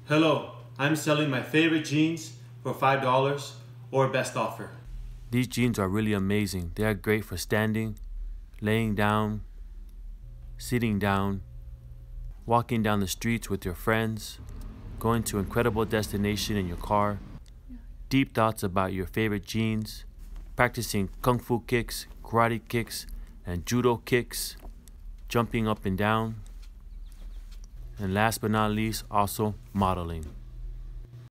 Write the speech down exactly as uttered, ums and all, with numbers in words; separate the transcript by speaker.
Speaker 1: Hello, I'm selling my favorite jeans for five dollars or best offer.
Speaker 2: These jeans are really amazing. They are great for standing, laying down, sitting down, walking down the streets with your friends, going to an incredible destination in your car, deep thoughts about your favorite jeans, practicing kung fu kicks, karate kicks, and judo kicks, jumping up and down, and last but not least, also modeling.